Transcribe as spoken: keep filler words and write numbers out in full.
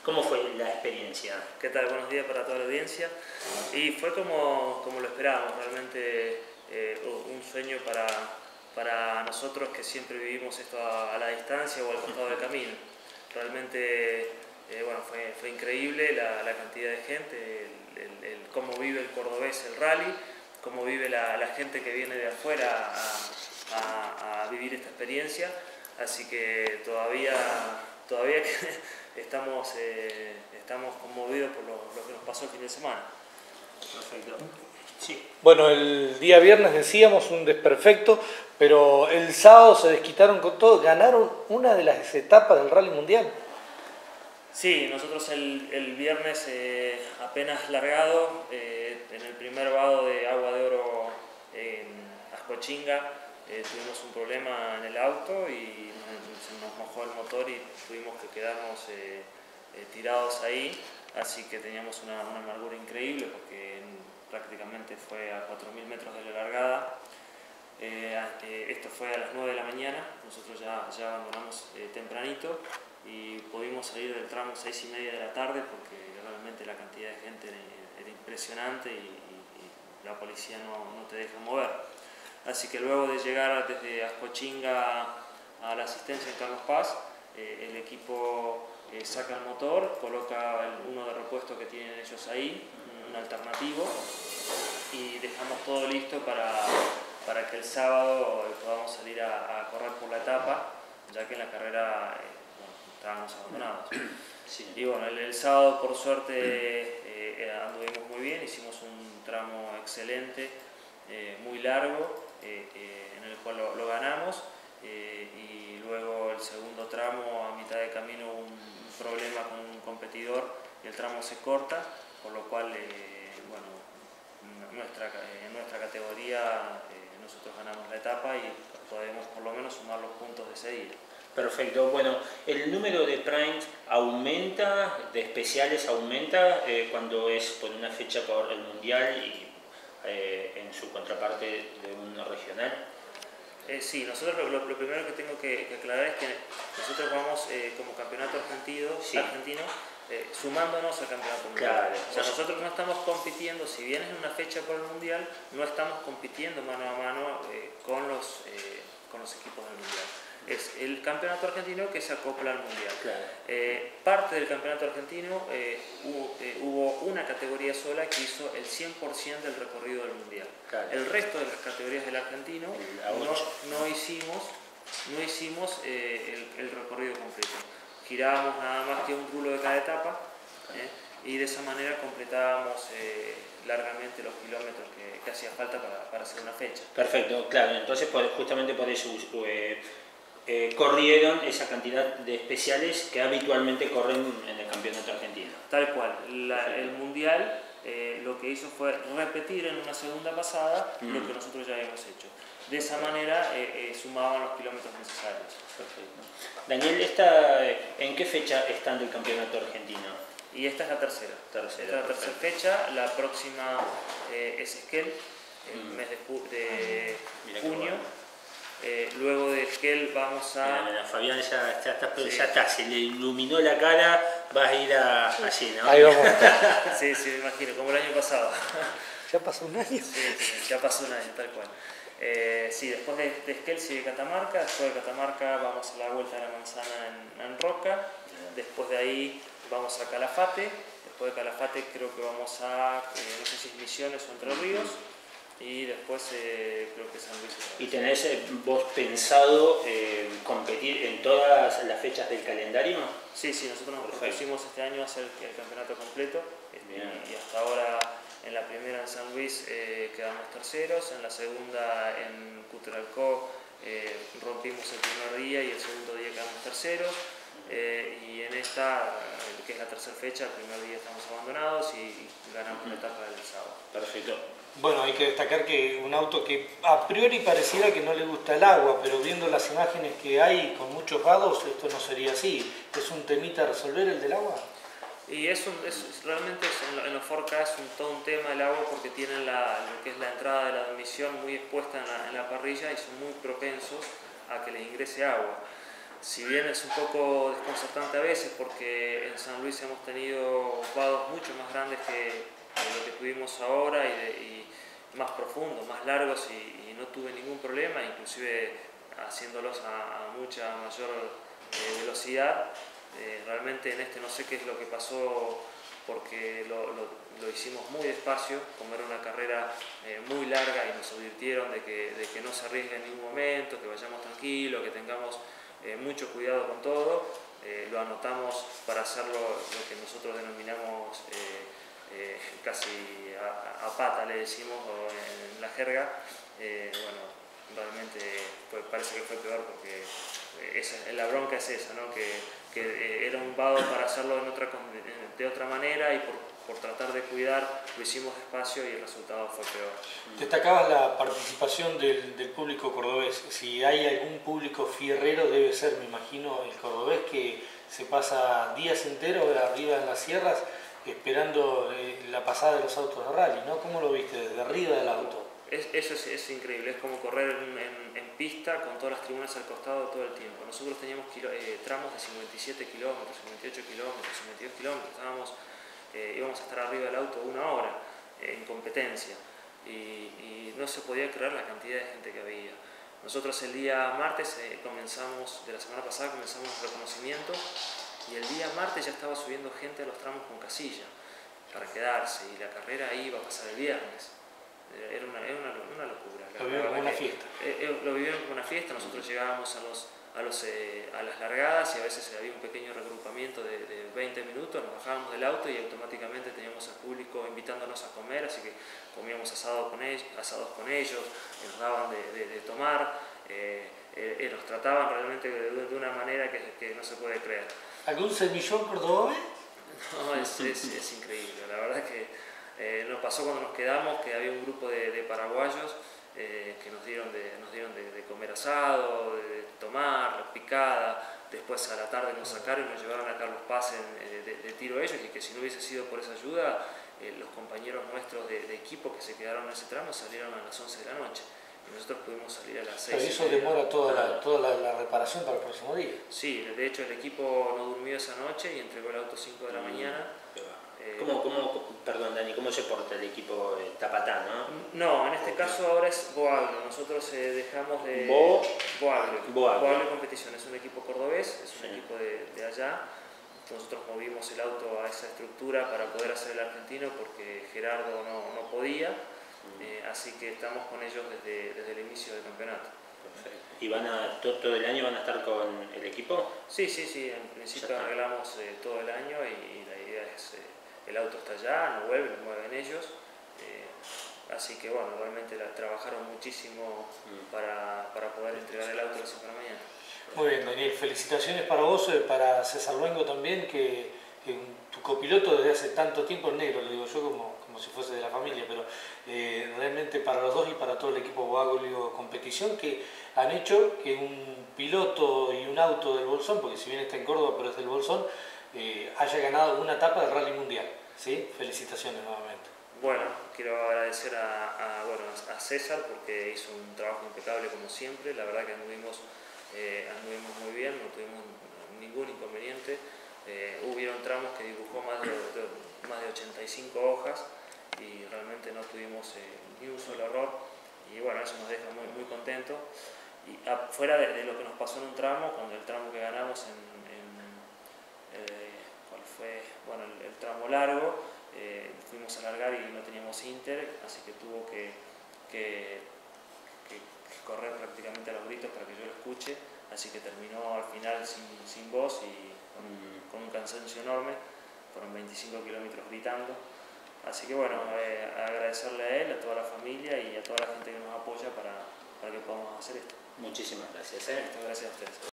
¿Cómo fue la experiencia? ¿Qué tal? Buenos días para toda la audiencia. Y fue como, como lo esperábamos, realmente eh, un sueño para, para nosotros que siempre vivimos esto a, a la distancia o al costado del camino. Realmente eh, bueno, fue, fue increíble la, la cantidad de gente, el, el, el, cómo vive el cordobés el rally, cómo vive la, la gente que viene de afuera a, a, a vivir esta experiencia. Así que todavía, todavía estamos, eh, estamos conmovidos por lo, lo que nos pasó el fin de semana. Perfecto. Sí. Bueno, el día viernes decíamos un desperfecto, pero el sábado se desquitaron con todo, ganaron una de las etapas del Rally Mundial. Sí, nosotros el, el viernes eh, apenas largado, eh, en el primer vado de Agua de Oro en Ascochinga, eh, tuvimos un problema en el auto y se nos mojó el motor y tuvimos que quedarnos eh, eh, tirados ahí, así que teníamos una, una amargura increíble porque prácticamente fue a cuatro mil metros de la largada. Eh, eh, esto fue a las nueve de la mañana, nosotros ya, ya abandonamos eh, tempranito y pudimos salir del tramo seis y media de la tarde porque realmente la cantidad de gente era, era impresionante y, y, y la policía no, no te deja mover. Así que luego de llegar desde Ascochinga a la asistencia en Carlos Paz, eh, el equipo eh, saca el motor, coloca el, uno de repuesto que tienen ellos ahí, un alternativo, y dejamos todo listo para, para que el sábado podamos salir a, a correr por la etapa, ya que en la carrera eh, bueno, estábamos abandonados. Sí. Y bueno, el, el sábado por suerte eh, anduvimos muy bien, hicimos un tramo excelente, eh, muy largo, eh, eh, en el cual lo, lo ganamos, eh, y luego el segundo tramo a mitad de camino hubo un problema con un competidor y el tramo se corta, por lo cual eh, bueno, nuestra, en nuestra categoría eh, nosotros ganamos la etapa y podemos por lo menos sumar los puntos de ese día. Perfecto. Bueno, el número de primes aumenta, de especiales aumenta eh, cuando es por una fecha por el mundial y eh, en su contraparte de un regional. Eh, sí, nosotros lo, lo, lo primero que tengo que, que aclarar es que nosotros vamos eh, como campeonato argentino, sí. argentino eh, sumándonos al campeonato mundial. Claro. O sea, nosotros no estamos compitiendo, si bien es una fecha por el mundial, no estamos compitiendo mano a mano eh, con, los, eh, con los equipos del mundial. Es el campeonato argentino que se acopla al mundial. Claro. Eh, parte del campeonato argentino eh, hubo, eh, hubo una categoría sola que hizo el cien por ciento del recorrido del mundial. Claro. El resto de las categorías del argentino no, no hicimos, no hicimos eh, el, el recorrido completo. Girábamos nada más que un rulo de cada etapa eh, y de esa manera completábamos eh, largamente los kilómetros que, que hacía falta para, para hacer una fecha. Perfecto, claro. Entonces por, justamente por eso eh, eh, corrieron esa cantidad de especiales que habitualmente corren en el campeonato argentino. Tal cual. La, el mundial eh, lo que hizo fue repetir en una segunda pasada mm. lo que nosotros ya habíamos hecho. De esa manera eh, eh, sumaban los kilómetros necesarios. Perfecto. Daniel, esta, ¿en qué fecha están del campeonato argentino? Y esta es la tercera. tercera esta es la tercera fecha. La próxima eh, es Esquel, el mm. mes de, de junio. Eh, luego de Esquel vamos a... Mira, mira, Fabián ya, ya, está, sí. ya está, se le iluminó la cara, vas a ir a, allí, ¿no? Ahí vamos. Sí, sí, me imagino, como el año pasado. ¿Ya pasó un año? Sí, sí, ya pasó un año, tal cual. Eh, sí, después de, de Esquel sigue Catamarca, después de Catamarca vamos a la Vuelta de la Manzana en, en Roca, después de ahí vamos a Calafate, después de Calafate creo que vamos a, eh, no sé si es Misiones o Entre Ríos, y después eh, creo que San Luis. ¿Y tenés eh, vos pensado eh, competir en todas las fechas del calendario? Sí, sí, nosotros nos propusimos este año hacer el, el campeonato completo y, y hasta ahora en la primera en San Luis eh, quedamos terceros, en la segunda en Cutralcó eh, rompimos el primer día y el segundo día quedamos terceros. Eh, y en esta, que es la tercera fecha, el primer día estamos abandonados y, y ganamos la etapa del sábado. Perfecto. Bueno, hay que destacar que un auto que a priori pareciera que no le gusta el agua, pero viendo las imágenes que hay con muchos vados, esto no sería así. ¿Es un temita resolver el del agua? Y es, un, es realmente es, en los cuatro K es un, todo un tema el agua porque tienen la, lo que es la entrada de la admisión muy expuesta en la, en la parrilla y son muy propensos a que les ingrese agua. si bien es un poco desconcertante a veces porque en San Luis hemos tenido vados mucho más grandes que, que lo que tuvimos ahora y, de, y más profundos, más largos y, y no tuve ningún problema, inclusive haciéndolos a, a mucha mayor eh, velocidad. Eh, realmente en este no sé qué es lo que pasó porque lo, lo, lo hicimos muy despacio, como era una carrera eh, muy larga y nos advirtieron de que, de que no se arriesgue en ningún momento, que vayamos tranquilos, que tengamos eh, mucho cuidado con todo. Eh, lo anotamos para hacerlo lo que nosotros denominamos eh, eh, casi a, a pata, le decimos, o en, en la jerga. Eh, bueno, realmente fue, parece que fue peor porque esa, la bronca es esa, ¿no? que, que era un vado para hacerlo en otra, de otra manera y por, por tratar de cuidar lo hicimos despacio y el resultado fue peor. Destacabas la participación del, del público cordobés. Si hay algún público fierrero debe ser, me imagino, el cordobés que se pasa días enteros arriba en las sierras esperando eh, la pasada de los autos de rally, ¿no? ¿Cómo lo viste desde arriba del auto? Es, eso es, es increíble, es como correr en, en, en pista con todas las tribunas al costado todo el tiempo. Nosotros teníamos kilo, eh, tramos de cincuenta y siete kilómetros, cincuenta y ocho kilómetros, cincuenta y dos kilómetros, estábamos, eh, íbamos a estar arriba del auto una hora eh, en competencia y, y no se podía creer la cantidad de gente que había. Nosotros el día martes eh, comenzamos, de la semana pasada comenzamos el reconocimiento y el día martes ya estaba subiendo gente a los tramos con casilla para quedarse y la carrera ahí iba a pasar el viernes. Era una, era una, una locura. Lo vivieron como una fiesta. Eh, eh, lo vivieron como una fiesta, nosotros llegábamos a, los, a, los, eh, a las largadas y a veces había un pequeño regrupamiento de, de veinte minutos, nos bajábamos del auto y automáticamente teníamos al público invitándonos a comer, así que comíamos asado con ellos, asados con ellos, nos daban de, de, de tomar, eh, eh, nos trataban realmente de, de una manera que, que no se puede creer. ¿Algún semillón cordobés? No, es, es, es increíble, la verdad que Eh, nos pasó cuando nos quedamos que había un grupo de, de paraguayos eh, que nos dieron, de, nos dieron de, de comer asado, de, de tomar, picada, después a la tarde nos sacaron y nos llevaron a Carlos Paz en, eh, de, de tiro ellos y que si no hubiese sido por esa ayuda eh, los compañeros nuestros de, de equipo que se quedaron en ese tramo salieron a las once de la noche y nosotros pudimos salir a las seis. Pero eso demora toda, la, toda la, la reparación para el próximo día. Sí, de hecho el equipo no durmió esa noche y entregó el auto cinco de la mañana. ¿Cómo, cómo, perdón Dani, ¿cómo se porta el equipo eh, Tapatá, no? No, en este okay. caso ahora es Boagro, nosotros eh, dejamos de... Bo... Boagro. Boagro. Boagro Competición, es un equipo cordobés, es un sí. equipo de, de allá. Nosotros movimos el auto a esa estructura para poder hacer el argentino porque Gerardo no, no podía, mm. eh, así que estamos con ellos desde, desde el inicio del campeonato. Perfecto. ¿Y van a, todo, todo el año van a estar con el equipo? Sí, sí, sí, en principio arreglamos eh, todo el año y, y la idea es... Eh, el auto está allá, no vuelve, lo mueven ellos, eh, así que bueno, realmente la, trabajaron muchísimo para, para poder entregar el auto a las cinco de la mañana. Muy bien, Daniel, felicitaciones para vos, para César Luengo también, que, que tu copiloto desde hace tanto tiempo, el negro, lo digo yo como, como si fuese de la familia, pero eh, realmente para los dos y para todo el equipo Boagro Competición, que han hecho que un piloto y un auto del Bolsón, porque si bien está en Córdoba pero es del Bolsón, Eh, haya ganado una etapa del Rally Mundial. ¿Sí? Felicitaciones nuevamente. Bueno, quiero agradecer a, a, bueno, a César porque hizo un trabajo impecable como siempre. La verdad que anduvimos, eh, anduvimos muy bien, no tuvimos ningún inconveniente. Eh, hubieron tramos que dibujó más de, de, más de ochenta y cinco hojas y realmente no tuvimos eh, ni un solo error. Y bueno, eso nos deja muy, muy contentos. Y afuera de, de lo que nos pasó en un tramo, cuando el tramo que ganamos en Eh, cuál fue, bueno, el, el tramo largo, eh, fuimos a largar y no teníamos Inter, así que tuvo que, que, que, que correr prácticamente a los gritos para que yo lo escuche, así que terminó al final sin, sin voz y con, con un cansancio enorme, fueron veinticinco kilómetros gritando, así que bueno, eh, agradecerle a él, a toda la familia y a toda la gente que nos apoya para, para que podamos hacer esto. Muchísimas gracias. ¿eh? Gracias a ustedes.